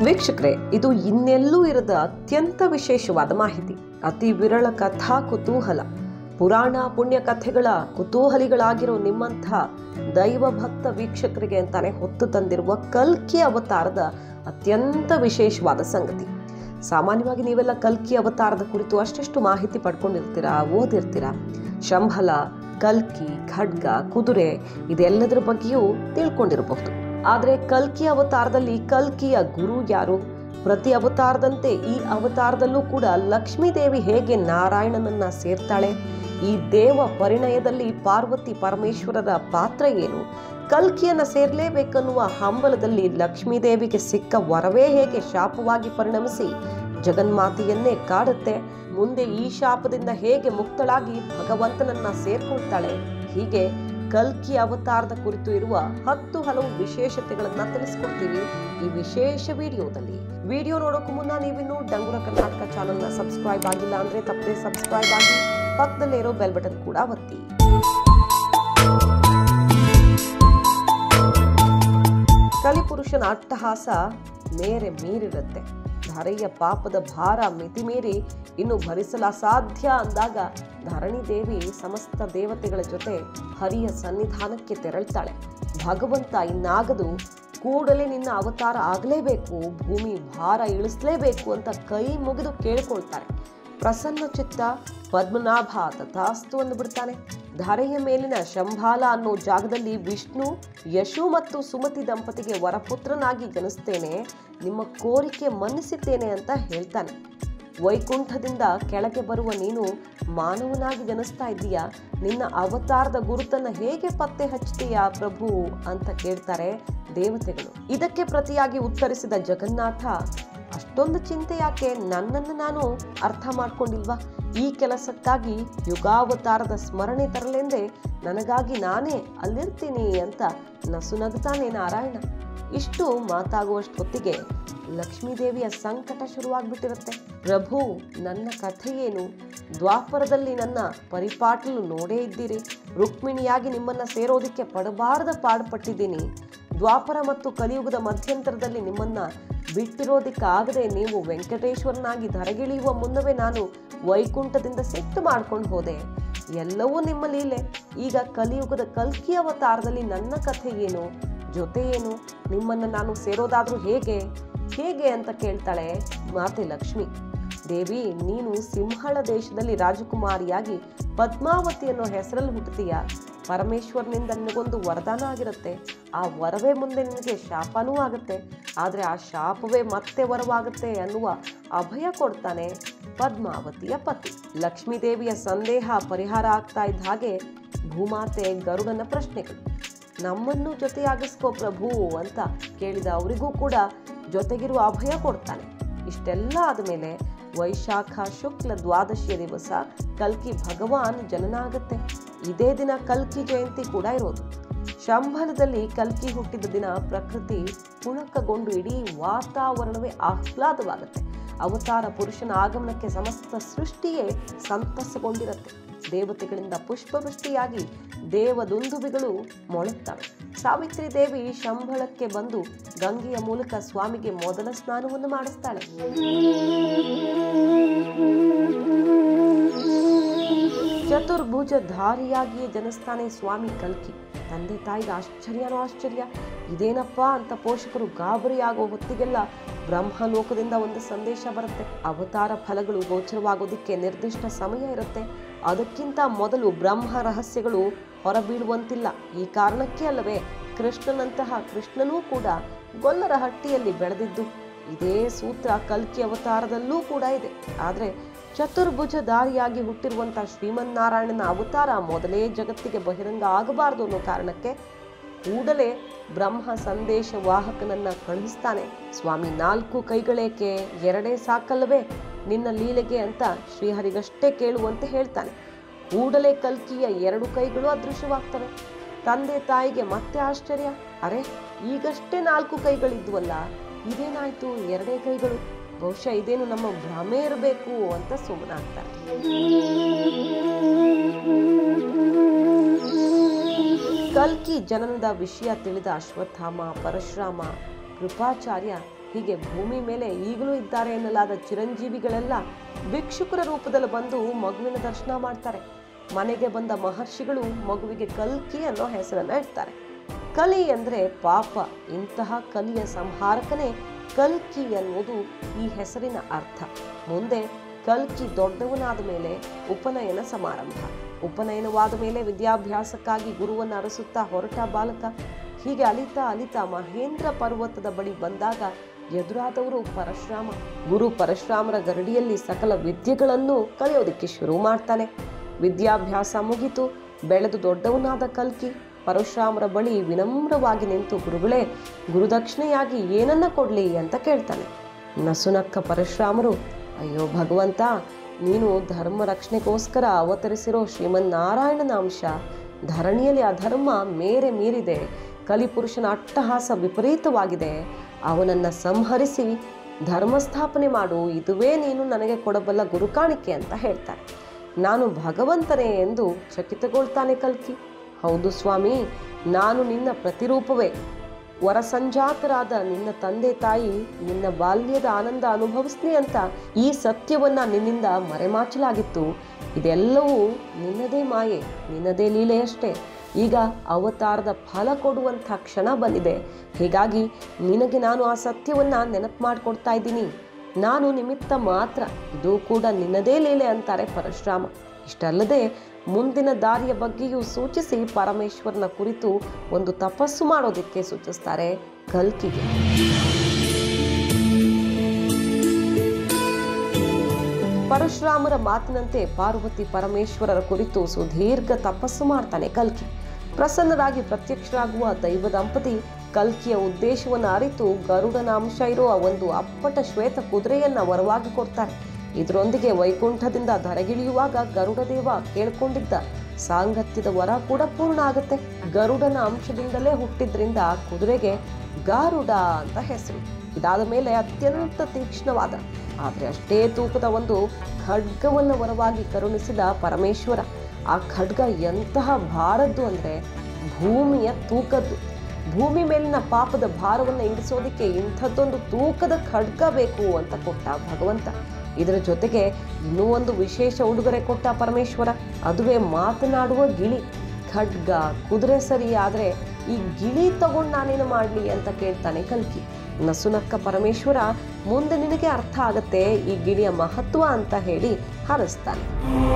ವೀಕ್ಷಕರೇ, ಇದು ಇನ್ನೆಲ್ಲೂ ಇರದ ಅತ್ಯಂತ ವಿಶೇಷವಾದ ಮಾಹಿತಿ. ಅತಿ ವಿರಳ ಕಥಾ ಕುತೂಹಲ, ಪುರಾಣ ಪುಣ್ಯ ಕಥೆಗಳ ಕುತೂಹಲಿಗಳಾಗಿರೋ ನಿಮ್ಮಂಥ ದೈವ ಭಕ್ತ ವೀಕ್ಷಕರಿಗೆ ಅಂತಾನೆ ಹೊತ್ತು ತಂದಿರುವ ಕಲ್ಕಿ ಅವತಾರದ ಅತ್ಯಂತ ವಿಶೇಷವಾದ ಸಂಗತಿ. ಸಾಮಾನ್ಯವಾಗಿ ನೀವೆಲ್ಲ ಕಲ್ಕಿ ಅವತಾರದ ಕುರಿತು ಅಷ್ಟೆಷ್ಟು ಮಾಹಿತಿ ಪಡ್ಕೊಂಡಿರ್ತೀರಾ, ಓದಿರ್ತೀರಾ. ಶಂಭಲ, ಕಲ್ಕಿ, ಖಡ್ಗ, ಕುದುರೆ ಇದೆಲ್ಲದರ ಬಗ್ಗೆಯೂ ತಿಳ್ಕೊಂಡಿರಬಹುದು. ಆದರೆ ಕಲ್ಕಿ ಅವತಾರದಲ್ಲಿ ಕಲ್ಕಿಯ ಗುರು ಯಾರು? ಪ್ರತಿ ಅವತಾರದಂತೆ ಈ ಅವತಾರದಲ್ಲೂ ಕೂಡ ಲಕ್ಷ್ಮೀ ದೇವಿ ಹೇಗೆ ನಾರಾಯಣನನ್ನ ಸೇರ್ತಾಳೆ? ಈ ದೇವ ಪರಿಣಯದಲ್ಲಿ ಪಾರ್ವತಿ ಪರಮೇಶ್ವರರ ಪಾತ್ರ ಏನು? ಕಲ್ಕಿಯನ್ನ ಸೇರ್ಲೇಬೇಕನ್ನುವ ಹಂಬಲದಲ್ಲಿ ಲಕ್ಷ್ಮೀ ದೇವಿಗೆ ಸಿಕ್ಕ ವರವೇ ಹೇಗೆ ಶಾಪವಾಗಿ ಪರಿಣಮಿಸಿ ಜಗನ್ಮಾತೆಯನ್ನೇ ಕಾಡುತ್ತೆ? ಮುಂದೆ ಈ ಶಾಪದಿಂದ ಹೇಗೆ ಮುಕ್ತಳಾಗಿ ಭಗವಂತನನ್ನ ಸೇರ್ಕೊಳ್ತಾಳೆ? ಹೀಗೆ ಕಲ್ಕಿ ಅವತಾರದ ಕುರಿತು ಇರುವ 10 ಹಲವು ವಿಶೇಷತೆಗಳನ್ನ ತಿಳಿಸ್ಕೊಡ್ತೀವಿ ಈ ವಿಶೇಷ ವಿಡಿಯೋದಲ್ಲಿ. ವಿಡಿಯೋ ನೋಡೋಕ್ಕೂ ಮುನ್ನ ನೀವಿನ್ನೂ ಡಂಗುರ ಕರ್ನಾಟಕ ಚಾನೆಲ್ನ ಸಬ್ಸ್ಕ್ರೈಬ್ ಆಗಿಲ್ಲ ಅಂದ್ರೆ ತಪ್ಪದೆ ಸಬ್ಸ್ಕ್ರೈಬ್ ಆಗಿ, ಪಕ್ಕದಲ್ಲೇ ಇರೋ ಬೆಲ್ ಬಟನ್ ಕೂಡ ಒತ್ತಿ. ಕಲಿಪುರುಷನ ಅಟ್ಟಹಾಸ ಮೇರೆ ಮೀರಿರುತ್ತೆ. ಧರೆಯ ಪಾಪದ ಭಾರ ಮಿತಿಮೀರಿ ಇನ್ನು ಭರಿಸಲು ಅಸಾಧ್ಯ ಅಂದಾಗ ಧರಣಿ ದೇವಿ ಸಮಸ್ತ ದೇವತೆಗಳ ಜೊತೆ ಹರಿಯ ಸನ್ನಿಧಾನಕ್ಕೆ ತೆರಳ್ತಾಳೆ. ಭಗವಂತ ಇನ್ನಾಗದು, ಕೂಡಲೇ ನಿನ್ನ ಅವತಾರ ಆಗಲೇಬೇಕು, ಭೂಮಿ ಭಾರ ಇಳಿಸಲೇಬೇಕು ಅಂತ ಕೈ ಮುಗಿದು ಕೇಳಿಕೊಳ್ತಾರೆ. ಪ್ರಸನ್ನ ಚಿತ್ತ ಪದ್ಮನಾಭ ತಥಾಸ್ತು ಅಂದುಬಿಡ್ತಾನೆ. ಧರೆಯ ಮೇಲಿನ ಶಂಭಾಲ ಅನ್ನೋ ಜಾಗದಲ್ಲಿ ವಿಷ್ಣು ಯಶು ಮತ್ತು ಸುಮತಿ ದಂಪತಿಗೆ ವರಪುತ್ರನಾಗಿ ಜನಿಸ್ತೇನೆ, ನಿಮ್ಮ ಕೋರಿಕೆ ಮನ್ನಿಸಿದ್ದೇನೆ ಅಂತ ಹೇಳ್ತಾನೆ. ವೈಕುಂಠದಿಂದ ಕೆಳಗೆ ಬರುವ ನೀನು ಮಾನವನಾಗಿ ಜನಿಸ್ತಾ ಇದ್ದೀಯಾ, ನಿನ್ನ ಅವತಾರದ ಗುರುತನ್ನ ಹೇಗೆ ಪತ್ತೆ ಹಚ್ತೀಯಾ ಪ್ರಭು ಅಂತ ಕೇಳ್ತಾರೆ ದೇವತೆಗಳು. ಇದಕ್ಕೆ ಪ್ರತಿಯಾಗಿ ಉತ್ತರಿಸಿದ ಜಗನ್ನಾಥ, ಅಷ್ಟೊಂದು ಚಿಂತೆ ಯಾಕೆ, ನನ್ನನ್ನು ನಾನು ಅರ್ಥ ಮಾಡ್ಕೊಂಡಿಲ್ವಾ? ಈ ಕೆಲಸಕ್ಕಾಗಿ ಯುಗಾವತಾರದ ಸ್ಮರಣೆ ತರಲೆಂದೇ ನನಗಾಗಿ ನಾನೇ ಅಲ್ಲಿರ್ತೀನಿ ಅಂತ ನಸುನಗುತ್ತಾನೆ ನಾರಾಯಣ. ಇಷ್ಟು ಮಾತಾಗುವಷ್ಟೊತ್ತಿಗೆ ಲಕ್ಷ್ಮೀದೇವಿಯ ಸಂಕಟ ಶುರುವಾಗ್ಬಿಟ್ಟಿರುತ್ತೆ. ಪ್ರಭು, ನನ್ನ ಕಥೆ ಏನು? ದ್ವಾಪರದಲ್ಲಿ ನನ್ನ ಪರಿಪಾಟಲು ನೋಡೇ ಇದ್ದೀರಿ. ರುಕ್ಮಿಣಿಯಾಗಿ ನಿಮ್ಮನ್ನ ಸೇರೋದಕ್ಕೆ ಪಡಬಾರದ ಪಾಡುಪಟ್ಟಿದ್ದೀನಿ. ದ್ವಾಪರ ಮತ್ತು ಕಲಿಯುಗದ ಮಧ್ಯಂತರದಲ್ಲಿ ನಿಮ್ಮನ್ನ ಬಿಟ್ಟಿರೋದಕ್ಕಾಗದೆ ನೀವು ವೆಂಕಟೇಶ್ವರನಾಗಿ ಧರೆಗಿಳಿಯುವ ಮುನ್ನವೇ ನಾನು ವೈಕುಂಠದಿಂದ ಸಿಟ್ಟು ಮಾಡ್ಕೊಂಡು ಹೋದೆ. ಎಲ್ಲವೂ ನಿಮ್ಮ ಲೀಲೆ. ಈಗ ಕಲಿಯುಗದ ಕಲ್ಕಿ ಅವತಾರದಲ್ಲಿ ನನ್ನ ಕಥೆ ಏನು, ಜೊತೆ ಏನು? ನಿಮ್ಮನ್ನ ನಾನು ಸೇರೋದಾದ್ರೂ ಹೇಗೆ ಹೇಗೆ ಅಂತ ಕೇಳ್ತಾಳೆ ಮಾತೆ ಲಕ್ಷ್ಮಿ. ದೇವಿ, ನೀನು ಸಿಂಹಳ ದೇಶದಲ್ಲಿ ರಾಜಕುಮಾರಿಯಾಗಿ ಪದ್ಮಾವತಿ ಅನ್ನೋ ಹೆಸರಲ್ಲಿ ಹುಟ್ಟುತ್ತೀಯ. ಪರಮೇಶ್ವರನಿಂದ ನಿನಗೊಂದು ವರದಾನ ಆಗಿರುತ್ತೆ. ಆ ವರವೇ ಮುಂದೆ ನಿನಗೆ ಶಾಪನೂ ಆಗುತ್ತೆ. ಆದರೆ ಆ ಶಾಪವೇ ಮತ್ತೆ ವರವಾಗುತ್ತೆ ಅನ್ನುವ ಅಭಯ ಕೊಡ್ತಾನೆ ಪದ್ಮಾವತಿಯ ಪತಿ. ಲಕ್ಷ್ಮೀದೇವಿಯ ಸಂದೇಹ ಪರಿಹಾರ ಆಗ್ತಾ ಇದ್ದ ಹಾಗೆ ಭೂಮಾತೆ ಗರುಡನ ಪ್ರಶ್ನೆಗಳು. ನಮ್ಮನ್ನು ಜೊತೆಯಾಗಿಸ್ಕೋ ಪ್ರಭು ಅಂತ ಕೇಳಿದ ಅವರಿಗೂ ಕೂಡ ಜೊತೆಗಿರುವ ಅಭಯ ಕೊಡ್ತಾನೆ. ಇಷ್ಟೆಲ್ಲ ಆದಮೇಲೆ ವೈಶಾಖ ಶುಕ್ಲ ದ್ವಾದಶಿಯ ದಿವಸ ಕಲ್ಕಿ ಭಗವಾನ್ ಜನನ ಆಗುತ್ತೆ. ಇದೇ ದಿನ ಕಲ್ಕಿ ಜಯಂತಿ ಕೂಡ ಇರೋದು. ಶಂಭಲದಲ್ಲಿ ಕಲ್ಕಿ ಹುಟ್ಟಿದ ದಿನ ಪ್ರಕೃತಿ ಪುಳಕಗೊಂಡು ಇಡೀ ವಾತಾವರಣವೇ ಆಹ್ಲಾದವಾಗುತ್ತೆ. ಅವತಾರ ಪುರುಷನ ಆಗಮನಕ್ಕೆ ಸಮಸ್ತ ಸೃಷ್ಟಿಯೇ ಸಂತಸಗೊಂಡಿರುತ್ತೆ. ದೇವತೆಗಳಿಂದ ಪುಷ್ಪವೃಷ್ಟಿಯಾಗಿ ದೇವದುಂದುಬಿಗಳು ಮೊಳುತ್ತವೆ. ಸಾವಿತ್ರಿ ದೇವಿ ಶಂಭಳಕ್ಕೆ ಬಂದು ಗಂಗೆಯ ಮೂಲಕ ಸ್ವಾಮಿಗೆ ಮೊದಲ ಸ್ನಾನವನ್ನು ಮಾಡಿಸ್ತಾಳೆ. ಚತುರ್ಭುಜಧಾರಿಯಾಗಿಯೇ ಜನಿಸ್ತಾನೆ ಸ್ವಾಮಿ ಕಲ್ಕಿ. ತಂದೆ ತಾಯಿಗೆ ಆಶ್ಚರ್ಯನೋ ಆಶ್ಚರ್ಯ. ಇದೇನಪ್ಪ ಅಂತ ಪೋಷಕರು ಗಾಬರಿಯಾಗೋ ಹೊತ್ತಿಗೆಲ್ಲ ಬ್ರಹ್ಮಲೋಕದಿಂದ ಒಂದು ಸಂದೇಶ ಬರುತ್ತೆ. ಅವತಾರ ಫಲಗಳು ಗೋಚರವಾಗೋದಕ್ಕೆ ನಿರ್ದಿಷ್ಟ ಸಮಯ ಇರುತ್ತೆ. ಅದಕ್ಕಿಂತ ಮೊದಲು ಬ್ರಹ್ಮ ರಹಸ್ಯಗಳು ಹೊರಬೀಳುವಂತಿಲ್ಲ. ಈ ಕಾರಣಕ್ಕೆ ಅಲ್ಲವೇ ಕೃಷ್ಣನೂ ಕೂಡ ಗೊಲ್ಲರ ಹಟ್ಟಿಯಲ್ಲಿ ಬೆಳೆದಿದ್ದು. ಇದೇ ಸೂತ್ರ ಕಲ್ಕಿ ಅವತಾರದಲ್ಲೂ ಕೂಡ ಇದೆ. ಆದರೆ ಚತುರ್ಭುಜಧಾರಿಯಾಗಿ ಹುಟ್ಟಿರುವಂತಹ ಶ್ರೀಮನ್ನಾರಾಯಣನ ಅವತಾರ ಮೊದಲೇ ಜಗತ್ತಿಗೆ ಬಹಿರಂಗ ಆಗಬಾರದು ಅನ್ನೋ ಕಾರಣಕ್ಕೆ ಕೂಡಲೇ ಬ್ರಹ್ಮ ಸಂದೇಶ ವಾಹಕನನ್ನ ಕಳುಹಿಸ್ತಾನೆ. ಸ್ವಾಮಿ, 4 ಕೈಗಳೇಕೆ, 2 ಸಾಕಲ್ಲವೇ ನಿನ್ನ ಲೀಲೆಗೆ ಅಂತ ಶ್ರೀಹರಿಗಷ್ಟೇ ಕೇಳುವಂತೆ ಹೇಳ್ತಾನೆ. ಕೂಡಲೇ ಕಲ್ಕಿಯ 2 ಕೈಗಳು ಅದೃಶ್ಯವಾಗ್ತವೆ. ತಂದೆ ತಾಯಿಗೆ ಮತ್ತೆ ಆಶ್ಚರ್ಯ. ಅರೆ, ಈಗಷ್ಟೇ 4 ಕೈಗಳಿದ್ವಲ್ಲ, ಇದೇನಾಯ್ತು 2 ಕೈಗಳು? ಬಹುಶಃ ಇದೇನು ನಮ್ಮ ಭ್ರಮೆ ಇರಬೇಕು ಅಂತ ಸುಮ್ಮನಾಗ್ತಾರೆ. ಕಲ್ಕಿ ಜನನದ ವಿಷಯ ತಿಳಿದ ಅಶ್ವತ್ಥಾಮ, ಪರಶುರಾಮ, ಕೃಪಾಚಾರ್ಯ ಹೀಗೆ ಭೂಮಿ ಮೇಲೆ ಈಗಲೂ ಇದ್ದಾರೆ ಎನ್ನಲಾದ ಚಿರಂಜೀವಿಗಳೆಲ್ಲ ಭಿಕ್ಷುಕರ ರೂಪದಲ್ಲಿ ಬಂದು ಮಗುವಿನ ದರ್ಶನ ಮಾಡ್ತಾರೆ. ಮನೆಗೆ ಬಂದ ಮಹರ್ಷಿಗಳು ಮಗುವಿಗೆ ಕಲ್ಕಿ ಅನ್ನೋ ಹೆಸರನ್ನ ಇಡ್ತಾರೆ. ಕಲಿ ಅಂದ್ರೆ ಪಾಪ. ಇಂತಹ ಕಲಿಯ ಸಂಹಾರಕನೇ ಕಲ್ಕಿ ಅನ್ನುವುದು ಈ ಹೆಸರಿನ ಅರ್ಥ. ಮುಂದೆ ಕಲ್ಕಿ ದೊಡ್ಡವನಾದ ಮೇಲೆ ಉಪನಯನ ಸಮಾರಂಭ. ಉಪನಯನವಾದ ಮೇಲೆ ವಿದ್ಯಾಭ್ಯಾಸಕ್ಕಾಗಿ ಗುರುವನ್ನು ಅರಸುತ್ತಾ ಹೊರಟ ಬಾಲಕ. ಹೀಗೆ ಅಲಿತಾ ಅಲಿತಾ ಮಹೇಂದ್ರ ಪರ್ವತದ ಬಳಿ ಬಂದಾಗ ಎದುರಾದವರು ಪರಶುರಾಮ. ಗುರು ಪರಶುರಾಮರ ಗರಡಿಯಲ್ಲಿ ಸಕಲ ವಿದ್ಯೆಗಳನ್ನು ಕಲಿಯೋದಕ್ಕೆ ಶುರು ಮಾಡ್ತಾನೆ. ವಿದ್ಯಾಭ್ಯಾಸ ಮುಗಿತು. ಬೆಳೆದು ದೊಡ್ಡವನಾದ ಕಲ್ಕಿ ಪರಶುರಾಮರ ಬಳಿ ವಿನಮ್ರವಾಗಿ ನಿಂತು, ಗುರುಗಳೇ, ಗುರುದಕ್ಷಿಣೆಯಾಗಿ ಏನನ್ನ ಕೊಡ್ಲಿ ಅಂತ ಕೇಳ್ತಾನೆ. ನಸುನಕ್ಕ ಪರಶುರಾಮರು, ಅಯ್ಯೋ ಭಗವಂತ, ನೀನು ಧರ್ಮ ರಕ್ಷಣೆಗೋಸ್ಕರ ಅವತರಿಸಿರೋ ಶ್ರೀಮನ್ನಾರಾಯಣನ ಅಂಶ. ಧರಣಿಯಲ್ಲಿ ಅಧರ್ಮ ಮೇರೆ ಮೀರಿದೆ. ಕಲಿಪುರುಷನ ಅಟ್ಟಹಾಸ ವಿಪರೀತವಾಗಿದೆ. ಅವನನ್ನು ಸಂಹರಿಸಿ ಧರ್ಮಸ್ಥಾಪನೆ ಮಾಡು. ಇದುವೇ ನೀನು ನನಗೆ ಕೊಡಬಲ್ಲ ಗುರುಕಾಣಿಕೆ ಅಂತ ಹೇಳ್ತಾರೆ. ನಾನು ಭಗವಂತನೇ ಎಂದು ಚಕಿತಗೊಳ್ತಾನೆ ಕಲ್ಕಿ. ಹೌದು ಸ್ವಾಮಿ, ನಾನು ನಿನ್ನ ಪ್ರತಿರೂಪವೇ. ವರಸಂಜಾತರಾದ ನಿನ್ನ ತಂದೆ ತಾಯಿ ನಿನ್ನ ಬಾಲ್ಯದ ಆನಂದ ಅನುಭವಿಸ್ಲಿ ಅಂತ ಈ ಸತ್ಯವನ್ನ ನಿನ್ನಿಂದ ಮರೆಮಾಚಲಾಗಿತ್ತು. ಇದೆಲ್ಲವೂ ನಿನ್ನದೇ ಮಾಯೆ, ನಿನ್ನದೇ ಲೀಲೆಯಷ್ಟೇ. ಈಗ ಅವತಾರದ ಫಲ ಕೊಡುವಂಥ ಕ್ಷಣ ಬಂದಿದೆ. ಹೀಗಾಗಿ ನಿನಗೆ ನಾನು ಆ ಸತ್ಯವನ್ನ ನೆನಪು ಮಾಡಿಕೊಡ್ತಾ ಇದ್ದೀನಿ. ನಾನು ನಿಮಿತ್ತ ಮಾತ್ರ, ಇದು ಕೂಡ ನಿನ್ನದೇ ಲೀಲೆ ಅಂತಾರೆ ಪರಶುರಾಮ. ಇಷ್ಟಲ್ಲದೆ ಮುಂದಿನ ದಾರಿಯ ಬಗ್ಗೆಯೂ ಸೂಚಿಸಿ ಪರಮೇಶ್ವರನ ಕುರಿತು ಒಂದು ತಪಸ್ಸು ಮಾಡೋದಕ್ಕೆ ಸೂಚಿಸ್ತಾರೆ ಕಲ್ಕಿಗೆ. ಪರಶುರಾಮರ ಮಾತಿನಂತೆ ಪಾರ್ವತಿ ಪರಮೇಶ್ವರರ ಕುರಿತು ಸುದೀರ್ಘ ತಪಸ್ಸು ಮಾಡ್ತಾನೆ ಕಲ್ಕಿ. ಪ್ರಸನ್ನರಾಗಿ ಪ್ರತ್ಯಕ್ಷರಾಗುವ ದೈವ ದಂಪತಿ ಕಲ್ಕಿಯ ಉದ್ದೇಶವನ್ನು ಅರಿತು ಗರುಡನ ಅಂಶ ಇರುವ ಒಂದು ಅಪ್ಪಟ ಶ್ವೇತ ಕುದುರೆಯನ್ನ ವರವಾಗಿ ಕೊಡ್ತಾರೆ. ಇದರೊಂದಿಗೆ ವೈಕುಂಠದಿಂದ ಧರೆಗಿಳಿಯುವಾಗ ಗರುಡದೇವ ಕೇಳ್ಕೊಂಡಿದ್ದ ಸಾಂಗತ್ಯದ ವರ ಕೂಡ ಪೂರ್ಣ ಆಗುತ್ತೆ. ಗರುಡನ ಅಂಶದಿಂದಲೇ ಹುಟ್ಟಿದ್ರಿಂದ ಕುದುರೆಗೆ ಗಾರುಡ ಅಂತ ಹೆಸರು. ಇದಾದ ಮೇಲೆ ಅತ್ಯಂತ ತೀಕ್ಷ್ಣವಾದ ಆದರೆ ಅಷ್ಟೇ ತೂಕದ ಒಂದು ಖಡ್ಗವನ್ನು ವರವಾಗಿ ಕರುಣಿಸಿದ ಪರಮೇಶ್ವರ. ಆ ಖಡ್ಗ ಎಂತಹ ಭಾರದ್ದು ಅಂದರೆ ಭೂಮಿಯ ತೂಕದ್ದು. ಭೂಮಿ ಮೇಲಿನ ಪಾಪದ ಭಾರವನ್ನು ಇಳಿಸೋದಕ್ಕೆ ಇಂಥದ್ದೊಂದು ತೂಕದ ಖಡ್ಗ ಬೇಕು ಅಂತ ಕೊಟ್ಟ ಭಗವಂತ. ಇದರ ಜೊತೆಗೆ ಇನ್ನೂ ಒಂದು ವಿಶೇಷ ಉಡುಗೊರೆ ಕೊಟ್ಟ ಪರಮೇಶ್ವರ, ಅದುವೇ ಮಾತನಾಡುವ ಗಿಳಿ. ಖಡ್ಗ ಕುದುರೆ ಸರಿ, ಆದರೆ ಈ ಗಿಳಿ ತಗೊಂಡು ನಾನೇನು ಮಾಡಲಿ ಅಂತ ಕೇಳ್ತಾನೆ ಕಲ್ಕಿ. ನಸುನಕ್ಕ ಪರಮೇಶ್ವರ, ಮುಂದೆ ನಿನಗೆ ಅರ್ಥ ಆಗತ್ತೆ ಈ ಗಿಳಿಯ ಮಹತ್ವ ಅಂತ ಹೇಳಿ ಹಾರಿಸ್ತಾನೆ.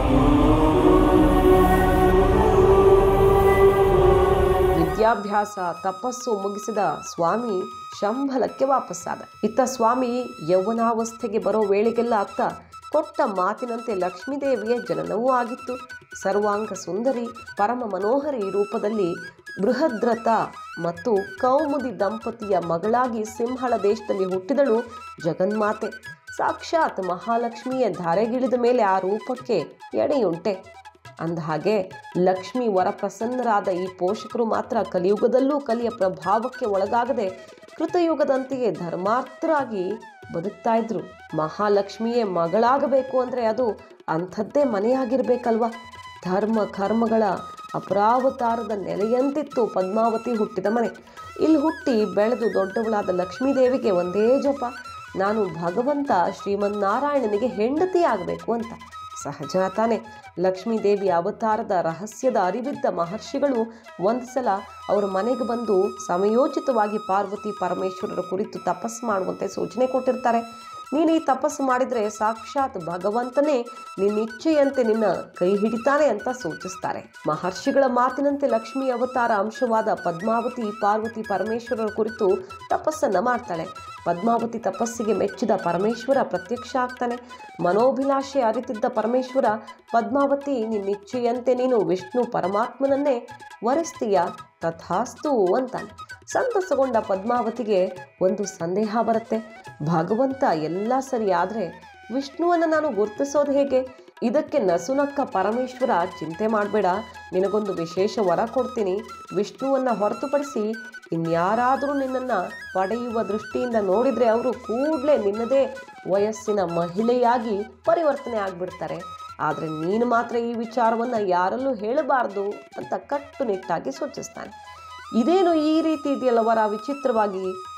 ವಿದ್ಯಾಭ್ಯಾಸ ತಪಸ್ಸು ಮುಗಿಸಿದ ಸ್ವಾಮಿ ಶಂಭಲಕ್ಕೆ ವಾಪಸ್ಸಾದ. ಇತ್ತ ಸ್ವಾಮಿ ಯೌವನಾವಸ್ಥೆಗೆ ಬರೋ ವೇಳೆಗೆಲ್ಲ ಅತ್ತ ಕೊಟ್ಟ ಮಾತಿನಂತೆ ಲಕ್ಷ್ಮೀದೇವಿಯ ಜನನವೂ ಆಗಿತ್ತು. ಸರ್ವಾಂಗ ಸುಂದರಿ ಪರಮ ಮನೋಹರಿ ರೂಪದಲ್ಲಿ ಬೃಹದ್ರಥ ಮತ್ತು ಕೌಮುದಿ ದಂಪತಿಯ ಮಗಳಾಗಿ ಸಿಂಹಳ ದೇಶದಲ್ಲಿ ಹುಟ್ಟಿದಳು ಜಗನ್ಮಾತೆ. ಸಾಕ್ಷಾತ್ ಮಹಾಲಕ್ಷ್ಮಿಯ ಧಾರೆಗಿಳಿದ ಮೇಲೆ ಆ ರೂಪಕ್ಕೆ ಎಡೆಯುಂಟೆ. ಅಂದಹಾಗೆ ಲಕ್ಷ್ಮಿ ವರಪ್ರಸನ್ನರಾದ ಈ ಪೋಷಕರು ಮಾತ್ರ ಕಲಿಯುಗದಲ್ಲೂ ಕಲಿಯ ಪ್ರಭಾವಕ್ಕೆ ಒಳಗಾಗದೆ ಕೃತಯುಗದಂತೆಯೇ ಧರ್ಮಾರ್ಥರಾಗಿ ಬದುಕ್ತಾ ಇದ್ರು. ಮಹಾಲಕ್ಷ್ಮಿಯೇ ಮಗಳಾಗಬೇಕು ಅಂದರೆ ಅದು ಅಂಥದ್ದೇ ಮನೆಯಾಗಿರ್ಬೇಕಲ್ವ. ಧರ್ಮ ಕರ್ಮಗಳ ಅಪರಾವತಾರದ ನೆಲೆಯಂತಿತ್ತು ಪದ್ಮಾವತಿ ಹುಟ್ಟಿದ ಮನೆ. ಇಲ್ಲಿ ಹುಟ್ಟಿ ಬೆಳೆದು ದೊಡ್ಡವಳಾದ ಲಕ್ಷ್ಮೀದೇವಿಗೆ ಒಂದೇ ಜಪ, ನಾನು ಭಗವಂತ ಶ್ರೀಮನ್ನಾರಾಯಣನಿಗೆ ಹೆಂಡತಿ ಆಗಬೇಕು ಅಂತ. ಸಹಜ ತಾನೆ. ಲಕ್ಷ್ಮೀದೇವಿ ಅವತಾರದ ರಹಸ್ಯದ ಅರಿವಿದ್ದ ಮಹರ್ಷಿಗಳು ಒಂದು ಸಲ ಅವರ ಮನೆಗೆ ಬಂದು ಸಮಯೋಚಿತವಾಗಿ ಪಾರ್ವತಿ ಪರಮೇಶ್ವರರ ಕುರಿತು ತಪಸ್ಸು ಮಾಡುವಂತೆ ಸೂಚನೆ ಕೊಟ್ಟಿರ್ತಾರೆ. ನೀನು ಈ ತಪಸ್ಸು ಮಾಡಿದರೆ ಸಾಕ್ಷಾತ್ ಭಗವಂತನೇ ನಿನ್ನ ಇಚ್ಛೆಯಂತೆ ನಿನ್ನ ಕೈ ಹಿಡಿತಾನೆ ಅಂತ ಸೂಚಿಸ್ತಾರೆ. ಮಹರ್ಷಿಗಳ ಮಾತಿನಂತೆ ಲಕ್ಷ್ಮೀ ಅವತಾರ ಅಂಶವಾದ ಪದ್ಮಾವತಿ ಪಾರ್ವತಿ ಪರಮೇಶ್ವರರ ಕುರಿತು ತಪಸ್ಸನ್ನು ಮಾಡ್ತಾಳೆ. ಪದ್ಮಾವತಿ ತಪಸ್ಸಿಗೆ ಮೆಚ್ಚಿದ ಪರಮೇಶ್ವರ ಪ್ರತ್ಯಕ್ಷ ಆಗ್ತಾನೆ. ಮನೋಭಿಲಾಷೆ ಅರಿತಿದ್ದ ಪರಮೇಶ್ವರ, ಪದ್ಮಾವತಿ ನಿನ್ನಿಚ್ಛೆಯಂತೆ ನೀನು ವಿಷ್ಣು ಪರಮಾತ್ಮನನ್ನೇ ವರಿಸ್ತೀಯ, ತಥಾಸ್ತು ಅಂತಾನೆ. ಸಂತಸಗೊಂಡ ಪದ್ಮಾವತಿಗೆ ಒಂದು ಸಂದೇಹ ಬರುತ್ತೆ. ಭಗವಂತ ಎಲ್ಲ ಸರಿ, ಆದರೆ ವಿಷ್ಣುವನ್ನು ನಾನು ಗುರುತಿಸೋದು ಹೇಗೆ? ಇದಕ್ಕೆ ನಸುನಕ್ಕ ಪರಮೇಶ್ವರ, ಚಿಂತೆ ಮಾಡಬೇಡ, ನಿನಗೊಂದು ವಿಶೇಷ ವರ ಕೊಡ್ತೀನಿ. ವಿಷ್ಣುವನ್ನು ಹೊರತುಪಡಿಸಿ ಇನ್ಯಾರಾದರೂ ನಿನ್ನನ್ನು ಪಡೆಯುವ ದೃಷ್ಟಿಯಿಂದ ನೋಡಿದರೆ ಅವರು ಕೂಡಲೇ ನಿನ್ನದೇ ವಯಸ್ಸಿನ ಮಹಿಳೆಯಾಗಿ ಪರಿವರ್ತನೆ ಆಗಿಬಿಡ್ತಾರೆ. ಆದರೆ ನೀನು ಮಾತ್ರ ಈ ವಿಚಾರವನ್ನು ಯಾರಲ್ಲೂ ಹೇಳಬಾರ್ದು ಅಂತ ಕಟ್ಟುನಿಟ್ಟಾಗಿ ಸೂಚಿಸ್ತಾನೆ. ಇದೇನು ಈ ರೀತಿ ಇದೆಯಲ್ಲ ವರ, ವಿಚಿತ್ರವಾಗಿ.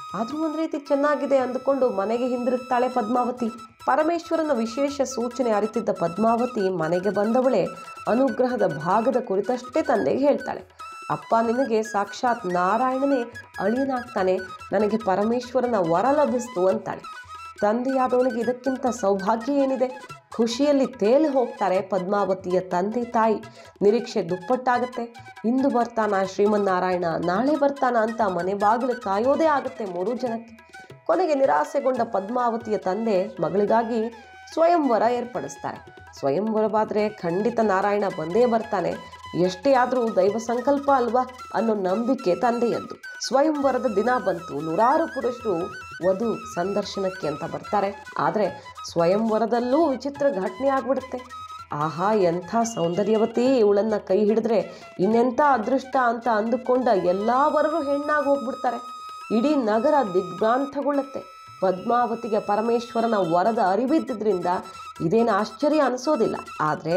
ಆದರೂ ಒಂದು ರೀತಿ ಚೆನ್ನಾಗಿದೆ ಅಂದುಕೊಂಡು ಮನೆಗೆ ಹಿಂದಿರುಗ್ತಾಳೆ ಪದ್ಮಾವತಿ. ಪರಮೇಶ್ವರನ ವಿಶೇಷ ಸೂಚನೆ ಅರಿತಿದ್ದ ಪದ್ಮಾವತಿ ಮನೆಗೆ ಬಂದವಳೆ ಅನುಗ್ರಹದ ಭಾಗದ ಕುರಿತಷ್ಟೇ ತಂದೆಗೆ ಹೇಳ್ತಾಳೆ. ಅಪ್ಪ, ನಿನಗೆ ಸಾಕ್ಷಾತ್ ನಾರಾಯಣನೇ ಅಳಿಯನಾಗ್ತಾನೆ, ನನಗೆ ಪರಮೇಶ್ವರನ ವರ ಲಭಿಸ್ತು ಅಂತಾಳೆ. ತಂದೆಯಾದವನಿಗೆ ಇದಕ್ಕಿಂತ ಸೌಭಾಗ್ಯ ಏನಿದೆ? ಖುಷಿಯಲ್ಲಿ ತೇಲಿ ಹೋಗ್ತಾರೆ ಪದ್ಮಾವತಿಯ ತಂದೆ ತಾಯಿ. ನಿರೀಕ್ಷೆ ದುಪ್ಪಟ್ಟಾಗತ್ತೆ. ಇಂದು ಬರ್ತಾನ ಶ್ರೀಮನ್ನಾರಾಯಣ, ನಾಳೆ ಬರ್ತಾನ ಅಂತ ಮನೆ ಬಾಗಿಲು ಕಾಯೋದೇ ಆಗುತ್ತೆ 3 ಜನಕ್ಕೆ. ಕೊನೆಗೆ ನಿರಾಸೆಗೊಂಡ ಪದ್ಮಾವತಿಯ ತಂದೆ ಮಗಳಿಗಾಗಿ ಸ್ವಯಂವರ ಏರ್ಪಡಿಸ್ತಾರೆ. ಸ್ವಯಂವರವಾದರೆ ಖಂಡಿತ ನಾರಾಯಣ ಬಂದೇ ಬರ್ತಾನೆ, ಎಷ್ಟೇ ಆದರೂ ದೈವ ಸಂಕಲ್ಪ ಅಲ್ವಾ ಅನ್ನೋ ನಂಬಿಕೆ ತಂದೆಯದ್ದು. ಸ್ವಯಂವರದ ದಿನ ಬಂತು. 100 ಪುರುಷರು ವಧು ಸಂದರ್ಶನಕ್ಕೆ ಅಂತ ಬರ್ತಾರೆ. ಆದರೆ ಸ್ವಯಂವರದಲ್ಲೂ ವಿಚಿತ್ರ ಘಟನೆ ಆಗ್ಬಿಡುತ್ತೆ. ಆಹಾ, ಎಂಥ ಸೌಂದರ್ಯವತಿ, ಇವಳನ್ನು ಕೈ ಹಿಡಿದ್ರೆ ಇನ್ನೆಂಥ ಅದೃಷ್ಟ ಅಂತ ಅಂದುಕೊಂಡ ಎಲ್ಲ ವರರು ಹೆಣ್ಣಾಗಿ ಹೋಗ್ಬಿಡ್ತಾರೆ. ಇಡೀ ನಗರ ದಿಗ್ಭ್ರಾಂತಗೊಳ್ಳುತ್ತೆ. ಪದ್ಮಾವತಿಗೆ ಪರಮೇಶ್ವರನ ವರದ ಅರಿವಿದ್ದರಿಂದ ಇದೇನು ಆಶ್ಚರ್ಯ ಅನಿಸೋದಿಲ್ಲ. ಆದರೆ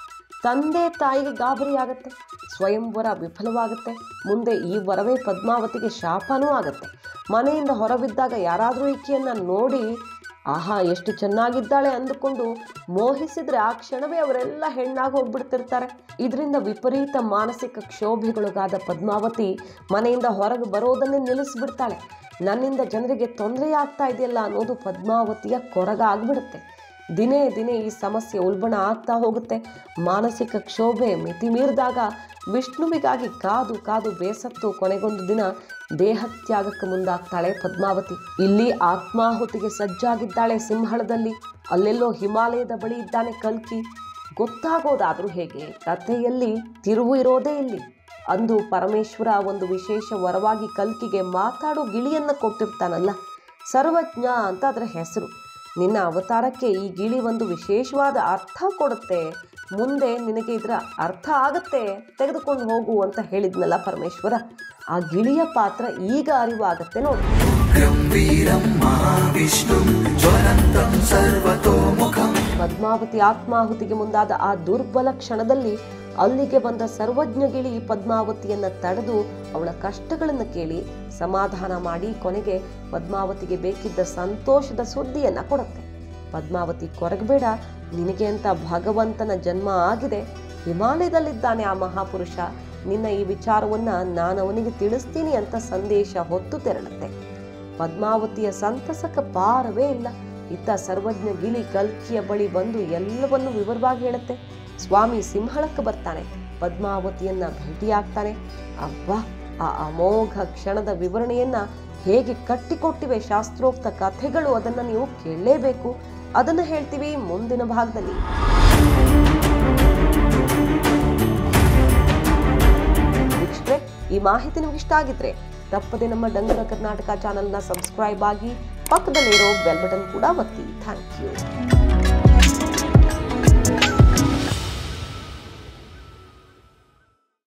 ತಂದೆ ತಾಯಿಗೆ ಗಾಬರಿ ಆಗುತ್ತೆ. ಸ್ವಯಂವರ ವಿಫಲವಾಗುತ್ತೆ. ಮುಂದೆ ಈ ವರವೇ ಪದ್ಮಾವತಿಗೆ ಶಾಪನೂ ಆಗುತ್ತೆ. ಮನೆಯಿಂದ ಹೊರಬಿದ್ದಾಗ ಯಾರಾದರೂ ಈಕೆಯನ್ನು ನೋಡಿ ಆಹಾ ಎಷ್ಟು ಚೆನ್ನಾಗಿದ್ದಾಳೆ ಅಂದುಕೊಂಡು ಮೋಹಿಸಿದ್ರೆ ಆ ಕ್ಷಣವೇ ಅವರೆಲ್ಲ ಹೆಣ್ಣಾಗಿ ಹೋಗ್ಬಿಡ್ತಿರ್ತಾರೆ. ಇದರಿಂದ ವಿಪರೀತ ಮಾನಸಿಕ ಕ್ಷೋಭೆಗೊಳಗಾದ ಪದ್ಮಾವತಿ ಮನೆಯಿಂದ ಹೊರಗೆ ಬರೋದನ್ನೇ ನಿಲ್ಲಿಸ್ಬಿಡ್ತಾಳೆ. ನನ್ನಿಂದ ಜನರಿಗೆ ತೊಂದರೆ ಆಗ್ತಾ ಇದೆಯಲ್ಲ ಅನ್ನೋದು ಪದ್ಮಾವತಿಯ ಕೊರಗ ಆಗ್ಬಿಡುತ್ತೆ. ದಿನೇ ದಿನೇ ಈ ಸಮಸ್ಯೆ ಉಲ್ಬಣ ಆಗ್ತಾ ಹೋಗುತ್ತೆ. ಮಾನಸಿಕ ಕ್ಷೋಭೆ ಮಿತಿ ಮೀರಿದಾಗ ವಿಷ್ಣುವಿಗಾಗಿ ಕಾದು ಕಾದು ಬೇಸತ್ತು ಕೊನೆಗೊಂದು ದಿನ ದೇಹತ್ಯಾಗಕ್ಕೆ ಮುಂದಾಗ್ತಾಳೆ ಪದ್ಮಾವತಿ. ಇಲ್ಲಿ ಆತ್ಮಾಹುತಿಗೆ ಸಜ್ಜಾಗಿದ್ದಾಳೆ ಸಿಂಹಳದಲ್ಲಿ. ಅಲ್ಲೆಲ್ಲೋ ಹಿಮಾಲಯದ ಬಳಿ ಇದ್ದಾನೆ ಕಲ್ಕಿ. ಗೊತ್ತಾಗೋದಾದರೂ ಹೇಗೆ? ಕಥೆಯಲ್ಲಿ ತಿರುವು ಇರೋದೇ ಇಲ್ಲಿ. ಅಂದು ಪರಮೇಶ್ವರ ಒಂದು ವಿಶೇಷ ವರವಾಗಿ ಕಲ್ಕಿಗೆ ಮಾತಾಡೋ ಗಿಳಿಯನ್ನು ಕೊಟ್ಟಿರ್ತಾನಲ್ಲ, ಸರ್ವಜ್ಞ ಅಂತ ಅದರ ಹೆಸರು. ನಿನ್ನ ಅವತಾರಕ್ಕೆ ಈ ಗಿಳಿ ಒಂದು ವಿಶೇಷವಾದ ಅರ್ಥ ಕೊಡುತ್ತೆ, ಮುಂದೆ ನಿನಗೆ ಇದರ ಅರ್ಥ ಆಗತ್ತೆ, ತೆಗೆದುಕೊಂಡು ಹೋಗು ಅಂತ ಹೇಳಿದ್ನಲ್ಲ ಪರಮೇಶ್ವರ. ಆ ಗಿಳಿಯ ಪಾತ್ರ ಈಗ ಅರಿವಾಗತ್ತೆ ನೋಡಿ. ಪದ್ಮಾವತಿ ಆತ್ಮಾಹುತಿಗೆ ಮುಂದಾದ ಆ ದುರ್ಬಲ ಕ್ಷಣದಲ್ಲಿ ಅಲ್ಲಿಗೆ ಬಂದ ಸರ್ವಜ್ಞ ಗಿಳಿ ಪದ್ಮಾವತಿಯನ್ನ ತಡೆದು ಅವಳ ಕಷ್ಟಗಳನ್ನು ಕೇಳಿ ಸಮಾಧಾನ ಮಾಡಿ ಕೊನೆಗೆ ಪದ್ಮಾವತಿಗೆ ಬೇಕಿದ್ದ ಸಂತೋಷದ ಸುದ್ದಿಯನ್ನ ಕೊಡುತ್ತೆ. ಪದ್ಮಾವತಿ, ಕೊರಗಬೇಡ, ನಿನಗೆ ಅಂತ ಭಗವಂತನ ಜನ್ಮ ಆಗಿದೆ. ಹಿಮಾಲಯದಲ್ಲಿದ್ದಾನೆ ಆ ಮಹಾಪುರುಷ. ನಿನ್ನ ಈ ವಿಚಾರವನ್ನ ನಾನು ಅವನಿಗೆ ತಿಳಿಸ್ತೀನಿ ಅಂತ ಸಂದೇಶ ಹೊತ್ತು ತೆರಳುತ್ತೆ. ಪದ್ಮಾವತಿಯ ಸಂತಸಕ ಪಾರವೇ ಇಲ್ಲ. ಇತ್ತ ಸರ್ವಜ್ಞ ಗಿಳಿ ಕಲ್ಕಿಯ ಬಳಿ ಬಂದು ಎಲ್ಲವನ್ನೂ ವಿವರವಾಗಿ ಹೇಳುತ್ತೆ. ಸ್ವಾಮಿ ಸಿಂಹಳಕ್ಕೆ ಬರ್ತಾನೆ, ಪದ್ಮಾವತಿಯನ್ನ ಭೇಟಿಯಾಗ್ತಾನೆ. ಅಬ್ಬಾ, ಆ ಅಮೋಘ ಕ್ಷಣದ ವಿವರಣೆಯನ್ನ ಹೇಗೆ ಕಟ್ಟಿಕೊಟ್ಟಿವೆ ಶಾಸ್ತ್ರೋಕ್ತ ಕಥೆಗಳು, ಅದನ್ನು ನೀವು ಕೇಳಲೇಬೇಕು. ಅದನ್ನು ಹೇಳ್ತೀವಿ ಮುಂದಿನ ಭಾಗದಲ್ಲಿ. ವೀಕ್ಷಕರೇ, ಈ ಮಾಹಿತಿ ನಿಮ್ಗೆ ಇಷ್ಟ ಆಗಿದ್ರೆ ತಪ್ಪದೆ ನಮ್ಮ ಡಂಗುರ ಕರ್ನಾಟಕ ಚಾನೆಲ್ನ ಸಬ್ಸ್ಕ್ರೈಬ್ ಆಗಿ, ಪಕ್ಕದಲ್ಲಿರೋ ಬೆಲ್ ಬಟನ್ ಕೂಡ ಒತ್ತಿ. Thank you.